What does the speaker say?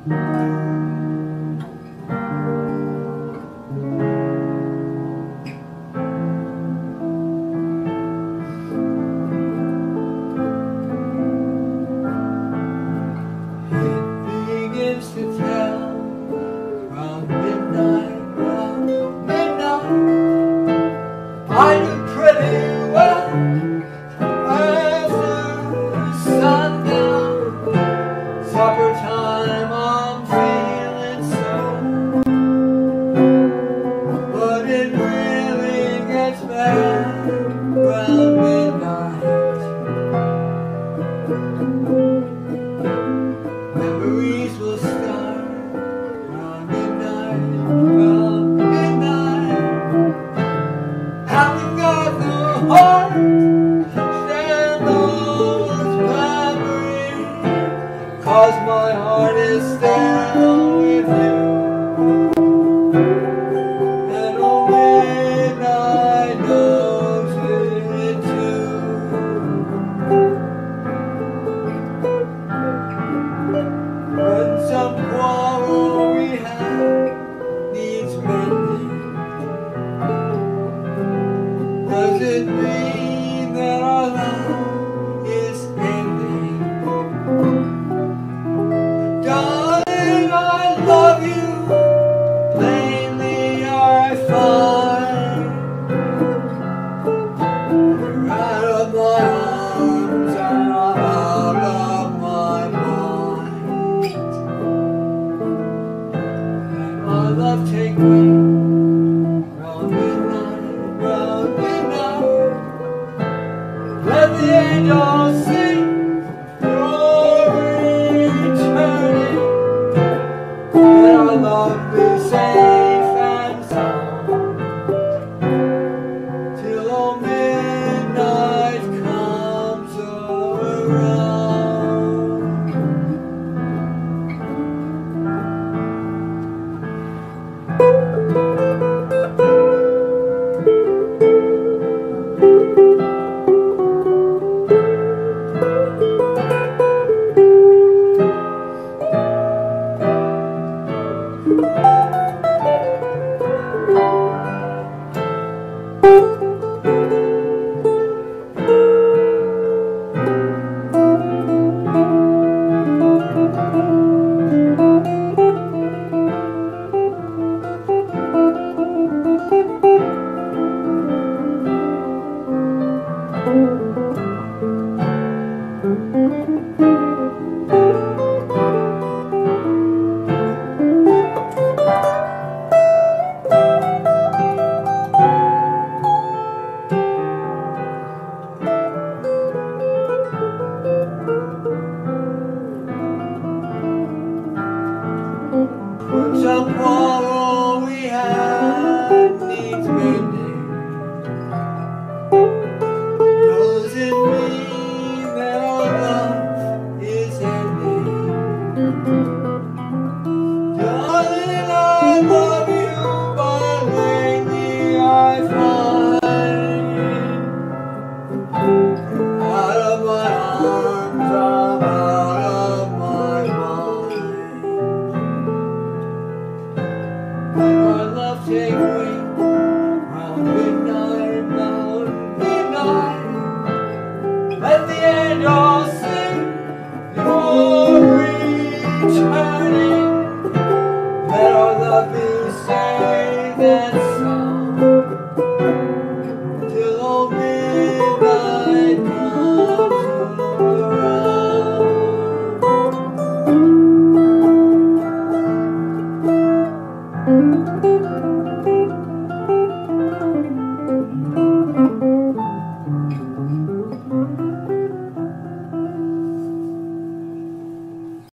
Begins to tell around midnight, I knew pretty well after sundown, supper time, I'm feeling so, but it really gets bad around midnight. Memories will start around midnight. Haven't got the heart to stand those memories, 'cause my heart is still with you. And old midnight knows it too. When some quarrel we have needs mending, does it mean that our love is ending? Darling, I love you, plainly I find. You're out of my arms and I'm out of my mind. Let my love take me round midnight. Let the angels sing your returning. Let our love be saved.